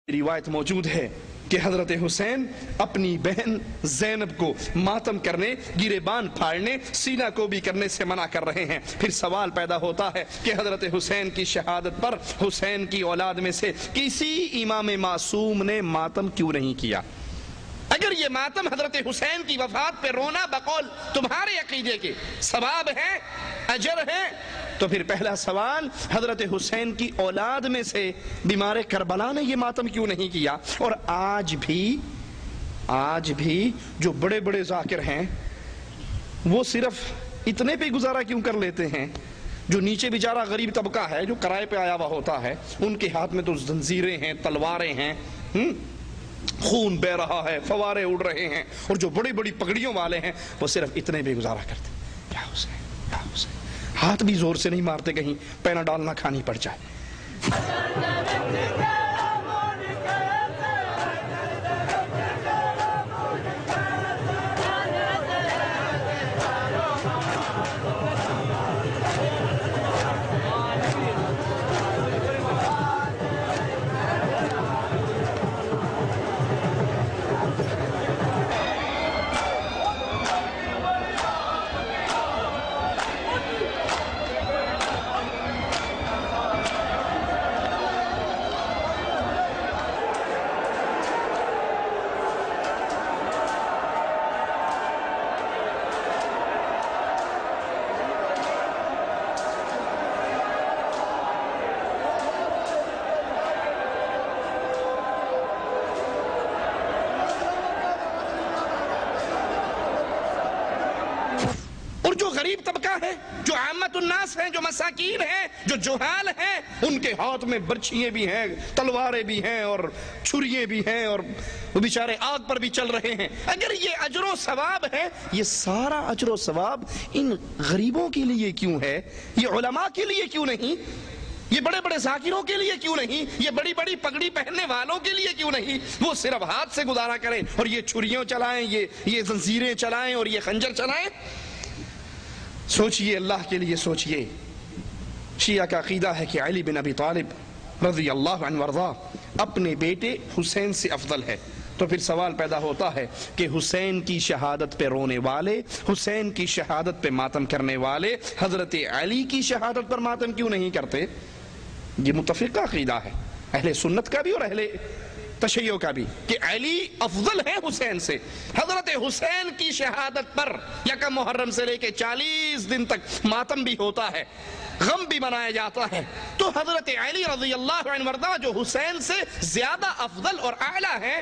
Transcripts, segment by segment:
روایت موجود ہے کہ حضرت حسین اپنی بہن زینب کو ماتم کرنے، گریبان پھاڑنے، سینہ کو بھی کرنے سے منع کر رہے ہیں۔ پھر سوال پیدا ہوتا ہے کہ حضرت حسین کی شہادت پر حسین کی اولاد میں سے کسی امام معصوم نے ماتم کیوں نہیں کیا؟ اگر یہ ماتم حضرت حسین کی وفات پہ رونا بقول تمہارے عقیدے کے ثواب ہے، اجر ہے، تو پھر پہلا سوال حضرت حسین کی اولاد میں سے بیمار کربلا نے یہ ماتم کیوں نہیں کیا؟ اور آج بھی جو بڑے بڑے ذاکر ہیں وہ صرف اتنے پہ گزارا کیوں کر لیتے ہیں؟ جو نیچے بیچارہ غریب طبقہ ہے، جو کرائے پہ آیا ہوا ہوتا ہے، ان کے ہاتھ میں تو زنجیریں ہیں، تلواریں ہیں، خون بہ رہا ہے، فوارے اڑ رہے ہیں، اور جو بڑی بڑی پگڑیوں والے ہیں وہ صرف اتنے بے گزارا کرتے ہیں، کیا حسین، کیا حسین، ہاتھ بھی زور سے نہیں مارتے کہیں پینا ڈالنا کھانی پڑ جائے۔ جو غریب طبقہ ہے، جو عامت الناس ہیں، جو مساکین ہیں، جو جہال ہیں، ان کے ہاتھ میں برچھیاں بھی ہیں، تلواریں بھی ہیں اور چھریے بھی ہیں، اور وہ بیچارے آگ پر بھی چل رہے ہیں۔ اگر یہ اجر و ثواب ہے، یہ سارا اجر و ثواب ان غریبوں کے لیے کیوں ہے؟ یہ علماء کے لیے کیوں نہیں؟ یہ بڑے بڑے ذاکروں کے لیے کیوں نہیں؟ یہ بڑی بڑی پگڑی پہننے والوں کے لیے کیوں نہیں؟ وہ صرف ہاتھ سے گزارا کریں اور یہ چھریوں چلائیں، یہ زنجیریں چلائیں اور یہ خنجر چلائیں۔ سوچئے، اللہ کے لیے سوچئے۔ شیعہ کا عقیدہ ہے کہ علی بن ابی طالب رضی اللہ عنہ وارضاہ اپنے بیٹے حسین سے افضل ہے، تو پھر سوال پیدا ہوتا ہے کہ حسین کی شہادت پہ رونے والے، حسین کی شہادت پہ ماتم کرنے والے حضرت علی کی شہادت پر ماتم کیوں نہیں کرتے؟ یہ متفقہ عقیدہ ہے اہل سنت کا بھی اور اہل تشیع کا بھی، کہ علی افضل ہے حسین سے۔ حضرت حسین کی شہادت پر یکم محرم سے لے کے 40 دن تک ماتم بھی ہوتا ہے، غم بھی منایا جاتا ہے، تو حضرت علی رضی اللہ عنہ وارضاہ جو حسین سے زیادہ افضل اور اعلیٰ ہیں،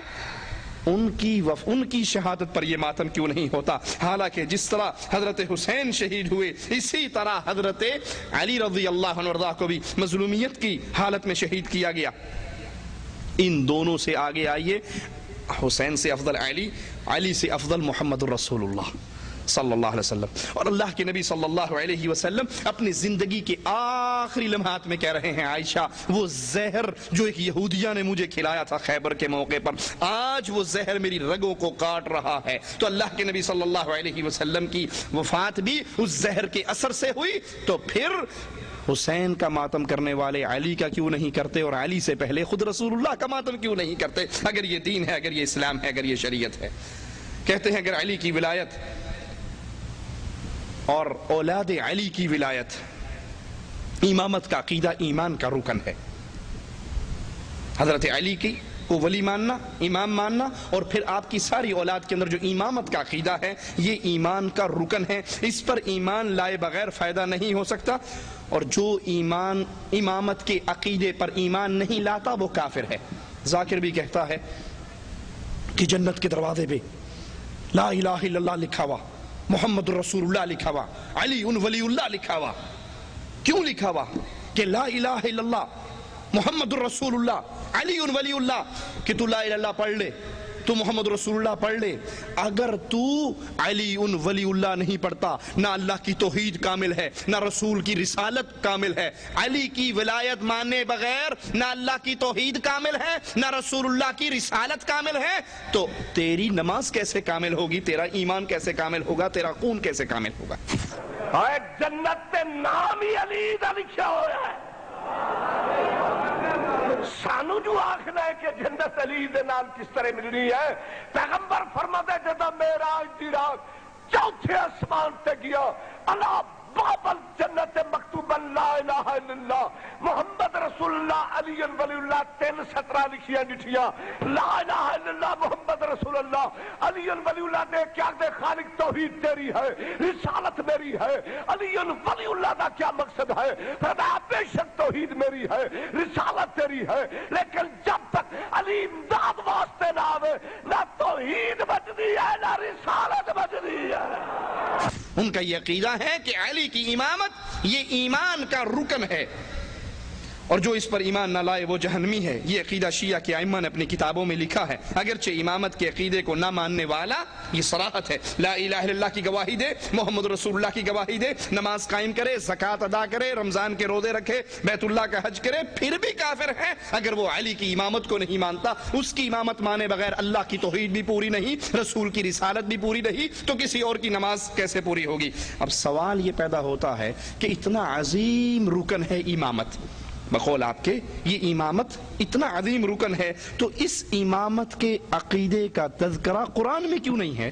ان کی شہادت پر یہ ماتم کیوں نہیں ہوتا؟ حالانکہ جس طرح حضرت حسین شہید ہوئے، اسی طرح حضرت علی رضی اللہ عنہ وارضاہ کو بھی مظلومیت کی حالت میں شہید کیا گیا۔ ان دونوں سے آگے آئیے، حسین سے افضل علی، علی سے افضل محمد الرسول اللہ صلی اللہ علیہ وسلم۔ اور اللہ کے نبی صلی اللہ علیہ وسلم اپنی زندگی کے آخری لمحات میں کہہ رہے ہیں، عائشہ وہ زہر جو ایک یہودیہ نے مجھے کھلایا تھا خیبر کے موقع پر، آج وہ زہر میری رگوں کو کاٹ رہا ہے۔ تو اللہ کے نبی صلی اللہ علیہ وسلم کی وفات بھی اس زہر کے اثر سے ہوئی، تو پھر حسین کا ماتم کرنے والے علی کا کیوں نہیں کرتے، اور علی سے پہلے خود رسول اللہ کا ماتم کیوں نہیں کرتے؟ اگر یہ دین ہے، اگر یہ اسلام ہے، اگر یہ شریعت ہے۔ کہتے ہیں اگر علی کی ولایت اور اولاد علی کی ولایت، امامت کا عقیدہ ایمان کا رکن ہے۔ حضرت علی کی کو ولی ماننا، امام ماننا، اور پھر آپ کی ساری اولاد کے اندر جو امامت کا عقیدہ ہے، یہ ایمان کا رکن ہے۔ اس پر ایمان لائے بغیر فائدہ نہیں ہو سکتا، اور جو امامت کے عقیدے پر ایمان نہیں لاتا وہ کافر ہے۔ ذاکر بھی کہتا ہے کہ جنت کے دروازے پہ لا الہ الا اللہ لکھا ہوا، محمد الرسول اللہ لکھا ہوا، علی ولی اللہ لکھا ہوا۔ کیوں لکھا ہوا؟ کہ لا الہ الا اللہ، محمد الرسول اللہ، علی ولی اللہ، کہ تو لا الہ الا اللہ پڑھ لے، تو محمد رسول اللہ پڑھ لے۔ اگر تو علی ولی اللہ نہیں پڑھتا، نہ اللہ کی توحید کامل ہے، نہ رسول کی رسالت کامل ہے۔ علی کی ولایت ماننے بغیر نہ اللہ کی توحید کامل ہے، نہ رسول اللہ کی رسالت کامل ہے، تو تیری نماز کیسے کامل ہوگی؟ تیرا ایمان کیسے کامل ہوگا؟ تیرا خون کیسے کامل ہوگا؟ جنت تے نام ہی علی دا لکھا ہوا ہے۔ سانو جو آخنا ہے کہ جنت علی دے نال کس طرح ملنی ہے۔ پیغمبر فرماتے جدا معراج دی رات چوتھے آسمان تے گیا، اللہ باب الجنت مکتوبا لا الہ الا اللہ محمد رسول اللہ علی ولی اللہ 3 سطرہ لکھیاں ڈٹھیاں، لا الہ الا اللہ محمد رسول اللہ علی ولی اللہ نے کیا دے خالق توحید تیری ہے، رسالت میری ہے، علی ولی اللہ دا کیا مقصد ہے، فرمایا بے شک توحید میری ہے، رسالت تیری ہے، لیکن جب تک علی امداد واسطے نہ آوے نہ توحید بچدی ہے نہ رسالت بچدی ہے۔ ان کا یہ عقیدہ ہے کہ علی کی امامت یہ ایمان کا رکن ہے، اور جو اس پر ایمان نہ لائے وہ جہنمی ہے۔ یہ عقیدہ شیعہ کے ائمہ نے اپنی کتابوں میں لکھا ہے، اگرچہ امامت کے عقیدے کو نہ ماننے والا یہ صراحت ہے، لا الہ الا اللہ کی گواہی دے، محمد رسول اللہ کی گواہی دے، نماز قائم کرے، زکوٰۃ ادا کرے، رمضان کے روزے رکھے، بیت اللہ کا حج کرے، پھر بھی کافر ہے اگر وہ علی کی امامت کو نہیں مانتا۔ اس کی امامت مانے بغیر اللہ کی توحید بھی پوری نہیں، رسول کی رسالت بھی پوری نہیں، تو کسی اور کی نماز کیسے پوری ہوگی؟ اب سوال یہ پیدا ہوتا ہے کہ اتنا عظیم رکن ہے امامت، بقول آپ کے یہ امامت اتنا عظیم رکن ہے، تو اس امامت کے عقیدے کا تذکرہ قرآن میں کیوں نہیں ہے؟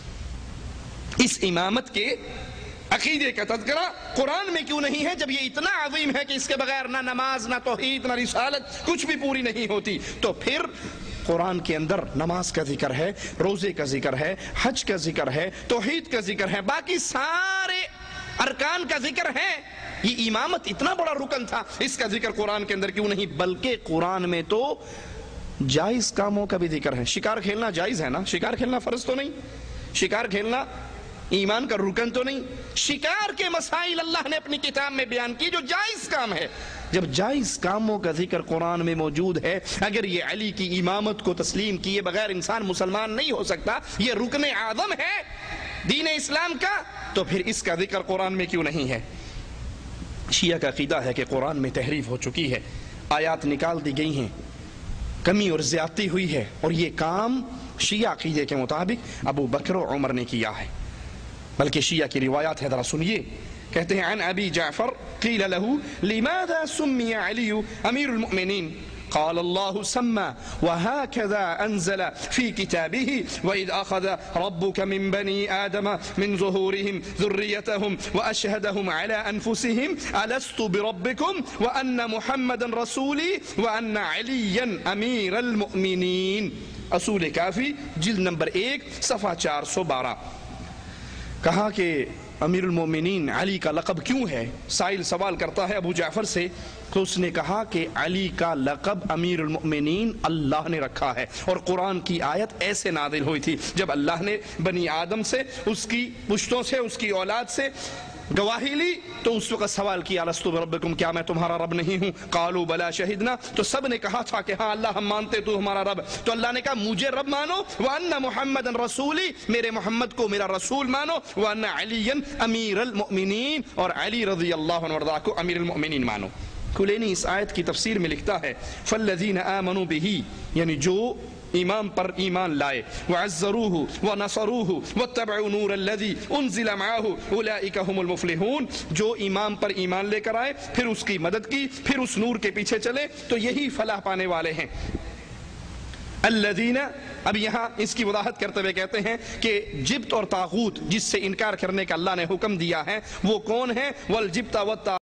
اس امامت کے عقیدے کا تذکرہ قرآن میں کیوں نہیں ہے جب یہ اتنا عظیم ہے کہ اس کے بغیر نہ نماز نہ توحید نہ رسالت کچھ بھی پوری نہیں ہوتی؟ تو پھر قرآن کے اندر نماز کا ذکر ہے، روزے کا ذکر ہے، حج کا ذکر ہے، توحید کا ذکر ہے، باقی سارے ارکان کا ذکر ہے۔ یہ امامت اتنا بڑا رکن تھا، اس کا ذکر قرآن کے اندر کیوں نہیں؟ بلکہ قرآن میں تو جائز کاموں کا بھی ذکر ہے۔ شکار کھیلنا جائز ہے نا؟ شکار کھیلنا فرض تو نہیں؟ شکار کھیلنا ایمان کا رکن تو نہیں؟ شکار کے مسائل اللہ نے اپنی کتاب میں بیان کی جو جائز کام ہے۔ جب جائز کاموں کا ذکر قرآن میں موجود ہے، اگر یہ علی کی امامت کو تسلیم کیے بغیر انسان مسلمان نہیں ہو سکتا، یہ رکن اعظم ہے دین اسلام کا، تو پھر اس کا ذکر قرآن میں کیوں نہیں ہے؟ شیعہ کا عقیدہ ہے کہ قرآن میں تحریف ہو چکی ہے، آیات نکال دی گئی ہیں، کمی اور زیادتی ہوئی ہے، اور یہ کام شیعہ عقیدے کے مطابق ابو بکر و عمر نے کیا ہے۔ بلکہ شیعہ کی روایات ہے، ذرا سنیے، کہتے ہیں عن ابی جعفر قیل له لماذا سمی علی امیر المؤمنین قال الله سمى وهكذا أنزل في كتابه وإذ أخذ ربك من بني آدم من ظهورهم ذريتهم وأشهدهم على أنفسهم ألست بربكم وأن محمدا رسولي وأن عليا أمير المؤمنين۔ اصول کافی جلد نمبر 1 صفحہ 412۔ کہا کہ امیر المومنین علی کا لقب کیوں ہے؟ سائل سوال کرتا ہے ابو جعفر سے، تو اس نے کہا کہ علی کا لقب امیر المؤمنین اللہ نے رکھا ہے، اور قرآن کی آیت ایسے نازل ہوئی تھی جب اللہ نے بنی آدم سے، اس کی پشتوں سے، اس کی اولاد سے گواہی لی، تو اس وقت سوال کیا الستو بربکم، کیا میں تمہارا رب نہیں ہوں؟ قالوا بلا شہدنا، تو سب نے کہا تھا کہ ہاں اللہ ہم مانتے تو ہمارا رب۔ تو اللہ نے کہا مجھے رب مانو، وَأَنَّ مُحَمَّدًا رَسُولِي، میرے محمد کو میرا رسول مانو، وَأَنَّ عَلِيًّا أَمِيرَ الْمُؤْمِنِينَ، اور علی رضی اللہ عنہ وارضاہ کو امیر المؤمنین مانو۔ کلینی اس آیت کی تفسیر میں لکھتا ہے فَالَّذِينَ آمَنُوا بِهِ، یعنی جو امام پر ایمان لائے، وَعَزَّرُوهُ وَنَصَرُوهُ وَاتَّبَعُوا نُورَ الَّذِي أُنزِلَ مَعَهُ أُولَئِكَ هُمُ الْمُفْلِحُونَ، جو امام پر ایمان لے کر آئے، پھر اس کی مدد کی، پھر اس نور کے پیچھے چلے، تو یہی فلاح پانے والے ہیں۔ الذین، اب یہاں اس کی وضاحت کرتے ہوئے کہتے ہیں کہ جبت اور طاغوت جس سے انکار کرنے کا اللہ نے حکم دیا ہے وہ کون ہے؟ والجبت والطاغوت